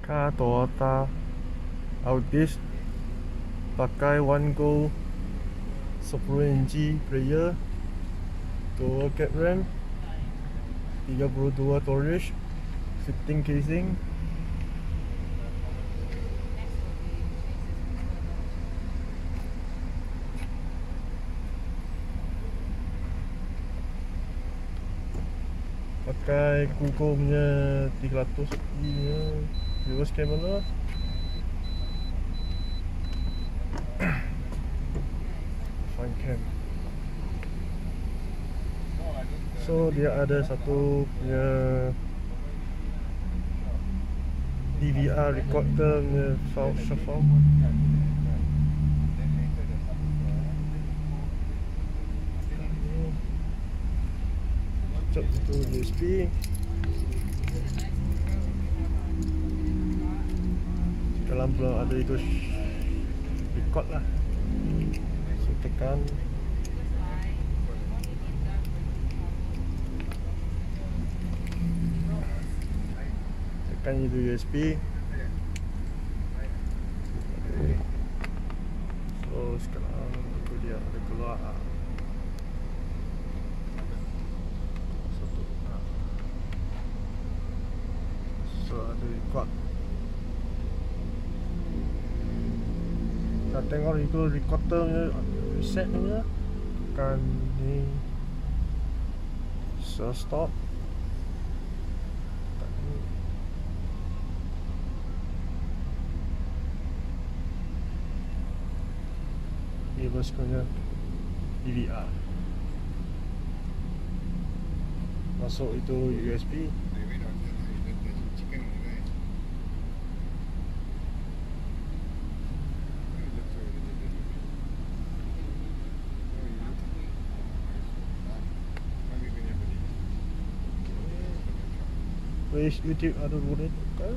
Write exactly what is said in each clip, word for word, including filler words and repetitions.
Car Toyota Altis pakai one go sepuluh inci player, dua cab ram, tiga puluh dua storage, fifteen casing. Pakai Kuko punya tiga ratus i nya reverse camera. Fine cam. So dia ada satu punya D V R recorder punya file shuffle. Itu U S B. Dalam belum ada itu record lah. So tekan. Tekan itu U S B. So sekarang itu dia ada keluar. So ada record. Kita tengok itu recorder punya reset punya. Tekan ni. So stop. Tekan ni. Reverse punya D V R. Masuk itu U S B. YouTube ada boleh tukar.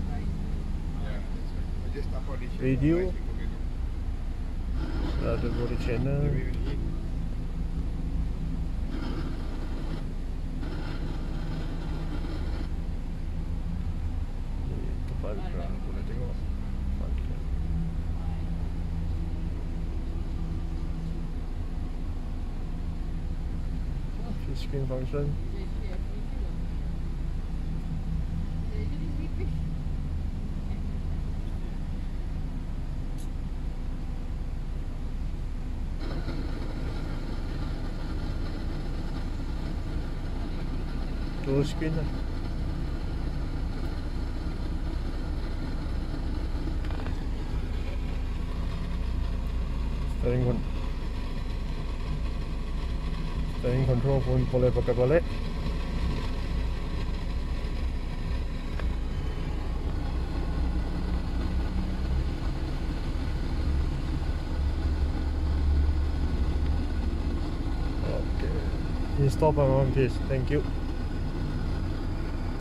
Radio ada boleh channel. Kepala boleh tengok. Full screen function. Full screen lah. Steering con Steering control pun boleh pakai balik. Okay. Install by one piece. Thank you.